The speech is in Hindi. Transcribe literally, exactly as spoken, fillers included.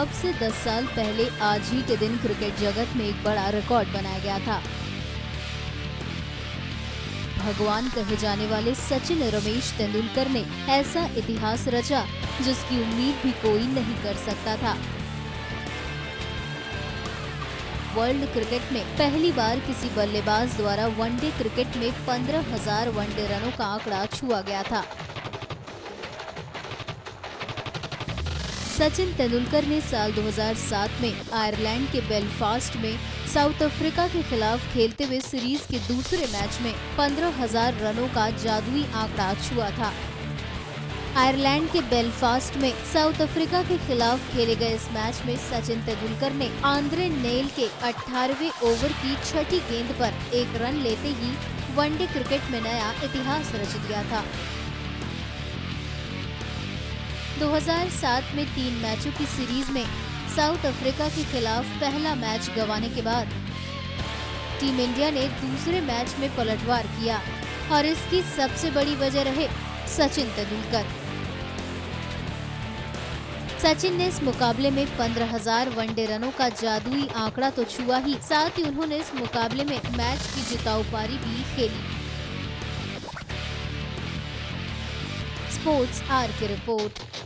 अब से दस साल पहले आज ही के दिन क्रिकेट जगत में एक बड़ा रिकॉर्ड बनाया गया था। भगवान कहे जाने वाले सचिन रमेश तेंदुलकर ने ऐसा इतिहास रचा जिसकी उम्मीद भी कोई नहीं कर सकता था। वर्ल्ड क्रिकेट में पहली बार किसी बल्लेबाज द्वारा वनडे क्रिकेट में पंद्रह हजार वनडे रनों का आंकड़ा छुआ गया था। सचिन तेंदुलकर ने साल दो हज़ार सात में आयरलैंड के बेलफास्ट में साउथ अफ्रीका के खिलाफ खेलते हुए सीरीज के दूसरे मैच में पंद्रह हजार रनों का जादुई आंकड़ा छुआ था। आयरलैंड के बेलफास्ट में साउथ अफ्रीका के खिलाफ खेले गए इस मैच में सचिन तेंदुलकर ने आंद्रे नेल के अठारहवें ओवर की छठी गेंद पर एक रन लेते ही वनडे क्रिकेट में नया इतिहास रच दिया था। दो हज़ार सात में तीन मैचों की सीरीज में साउथ अफ्रीका के खिलाफ पहला मैच गंवाने के बाद टीम इंडिया ने दूसरे मैच में पलटवार किया और इसकी सबसे बड़ी वजह रहे सचिन तेंदुलकर। सचिन ने इस मुकाबले में पंद्रह हजार वनडे रनों का जादुई आंकड़ा तो छुआ ही, साथ ही उन्होंने इस मुकाबले में मैच की जिताऊ पारी भी खेली। स्पोर्ट्स आर की रिपोर्ट।